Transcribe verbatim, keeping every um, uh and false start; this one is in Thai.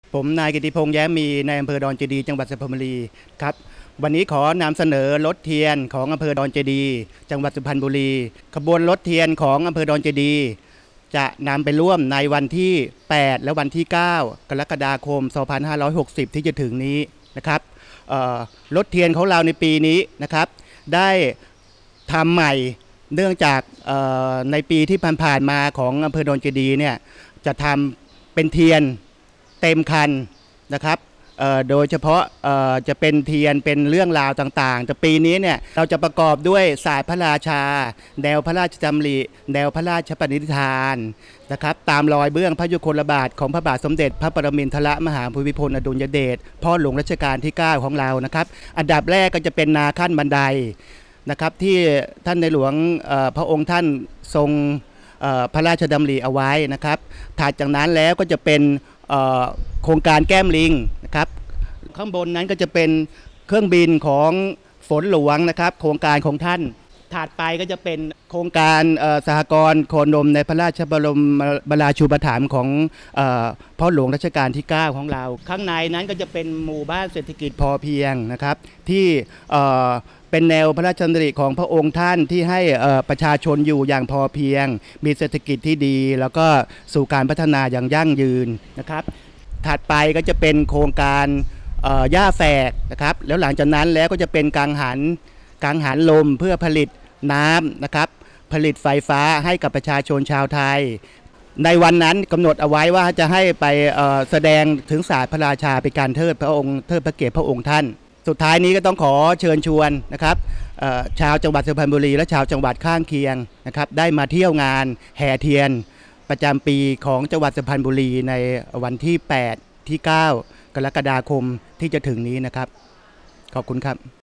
ผมนายกิติพงษ์แย้มมีในอำเภอดอนเจดีจังหวัดสุพรรณบุรีครับวันนี้ขอนำเสนอรถเทียนของอำเภอดอนเจดีจังหวัดสุพรรณบุรีขบวนรถเทียนของอำเภอดอนเจดีจะนำไปร่วมในวันที่แปดและวันที่เก้ากรกฎาคมสองพันห้าร้อยหกสิบที่จะถึงนี้นะครับรถเทียนของเราในปีนี้นะครับได้ทำใหม่เนื่องจากในปีที่ผ่านๆมาของอำเภอดอนเจดีเนี่ยจะทำเป็นเทียนเต็มคันนะครับโดยเฉพาะจะเป็นเทียนเป็นเรื่องราวต่างๆแต่ปีนี้เนี่ยเราจะประกอบด้วยศาสตร์พระราชาแนวพระราชดำริแนวพระราชปณิธานนะครับตามรอยเบื้องพระยุคลบาทของพระบาทสมเด็จพระปรมินทรมหาภูมิพลอดุลยเดชพ่อหลวงรัชกาลที่เก้าของเรานะครับอันดับแรกก็จะเป็นนาขั้นบันไดนะครับที่ท่านในหลวงพระองค์ท่านทรงพระราชดำริเอาไว้นะครับถัดจากนั้นแล้วก็จะเป็นโครงการแก้มลิงนะครับข้างบนนั้นก็จะเป็นเครื่องบินของฝนหลวงนะครับโครงการของท่านถัดไปก็จะเป็นโครงการสหกรณ์โคนมในพระราชบรมราชูปถัมภ์ของพ่อหลวงรัชกาลที่เก้าของเราข้างในนั้นก็จะเป็นหมู่บ้านเศรษฐกิจพอเพียงนะครับที่เป็นแนวพระราชดำริของพระองค์ท่านที่ให้ประชาชนอยู่อย่างพอเพียงมีเศรษฐกิจที่ดีแล้วก็สู่การพัฒนาอย่างยั่งยืนนะครับถัดไปก็จะเป็นโครงการหญ้าแฝกนะครับแล้วหลังจากนั้นแล้วก็จะเป็นกังหันกังหันลมเพื่อผลิตน้ำนะครับผลิตไฟฟ้าให้กับประชาชนชาวไทยในวันนั้นกำหนดเอาไว้ว่าจะให้ไปแสดงถึงศาสตร์พระราชาเป็นการเทิดพระองค์เทิดพระเกียรติพระองค์ท่านสุดท้ายนี้ก็ต้องขอเชิญชวนนะครับชาวจังหวัดสุพรรณบุรีและชาวจังหวัดข้างเคียงนะครับได้มาเที่ยวงานแห่เทียนประจำปีของจังหวัดสุพรรณบุรีในวันที่แปดที่เก้ากรกฎาคมที่จะถึงนี้นะครับขอบคุณครับ